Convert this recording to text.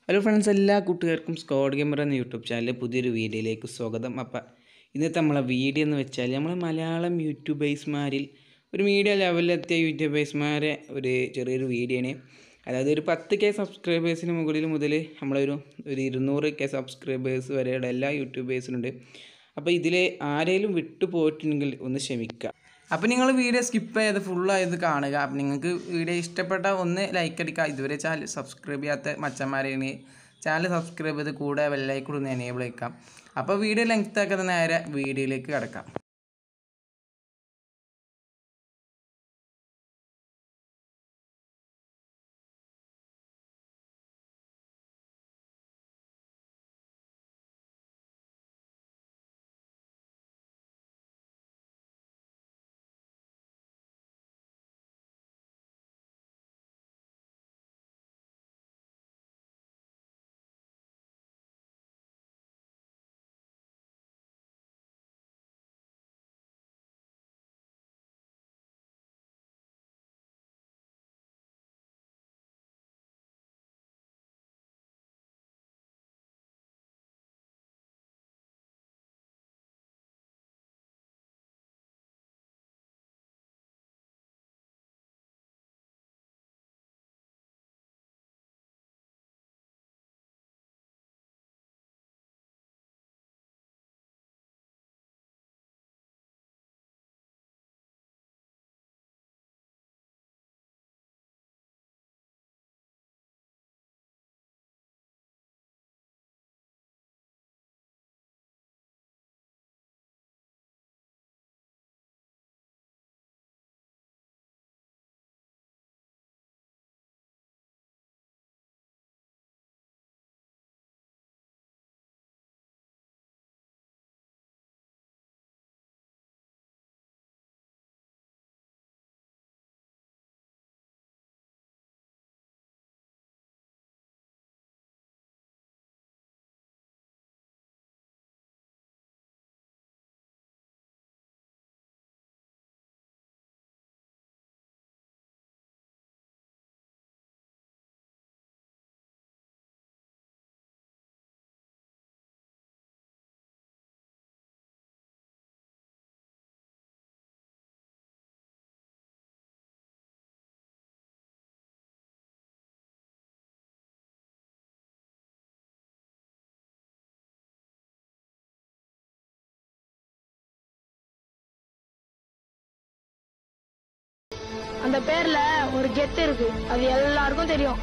Hello friends, എല്ലാ കൂട്ടുകാർക്കും squad gamer എന്ന യൂട്യൂബ് ചാനലിലെ പുതിയൊരു വീഡിയോയിലേക്ക് സ്വാഗതം. അപ്പം ഇന്നത്തെ നമ്മളെ വീഡിയോ എന്ന് വെച്ചാൽ നമ്മൾ മലയാളം യൂട്യൂബേഴ്സ്മാരിൽ ഒരു മീഡിയ ലെവലിലെത്തിയ യൂട്യൂബേഴ്സ്മാരെ ഒരു ചെറിയൊരു വീഡിയോ ആണ്. അതായത് ഒരു 10K സബ്സ്ക്രൈബേഴ്സിന് മുകളിൽ മുതൽ നമ്മളൊരു 200K സബ്സ്ക്രൈബേഴ്സ് വരെയുള്ള എല്ലാ യൂട്യൂബേഴ്സിനുണ്ട്. അപ്പോൾ ഇതിൽ ആരെങ്കിലും വിട്ടു പോയിട്ടുണ്ടെങ്കിൽ ഒന്ന് ക്ഷമിക്കുക. അപ്പോൾ നിങ്ങൾ വീഡിയോ സ്കിപ്പ് ചെയ്ത് ഫുള്ളായത് കാണുക. അപ്പം നിങ്ങൾക്ക് വീഡിയോ ഇഷ്ടപ്പെട്ട ഒന്ന് ലൈക്ക് അടിക്കുക. ഇതുവരെ ചാനൽ സബ്സ്ക്രൈബ് ചെയ്യാത്ത മച്ചന്മാരെയാണ് ചാനൽ സബ്സ്ക്രൈബ് ചെയ്ത് കൂടെ ബെല്ലൈക്കൺ ഒന്ന് എനേബിൾ ചെയ്യിക്കാം. അപ്പോൾ വീഡിയോ ലെങ്ത് ആക്കാതെ നേരെ വീഡിയോയിലേക്ക് കിടക്കാം. அந்த பேர்ல ஒரு கெத்து இருக்கு, அது எல்லாருக்கும் தெரியும்.